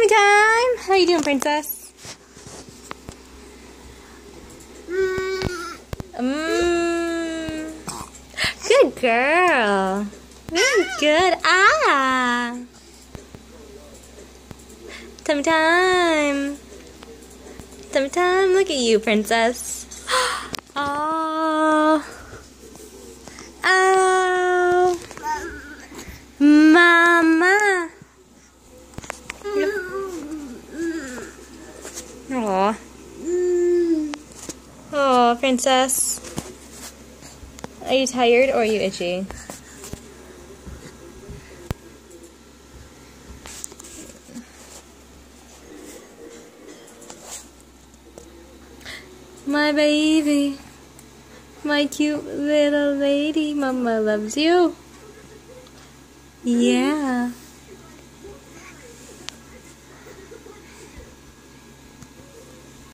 Tummy time! How you doing, princess? Good girl. Very good. Ah! Tummy time. Tummy time. Look at you, princess. Oh. Oh. Mama. Aw. Oh, princess. Are you tired or are you itchy? My baby. My cute little lady. Mama loves you. Yeah.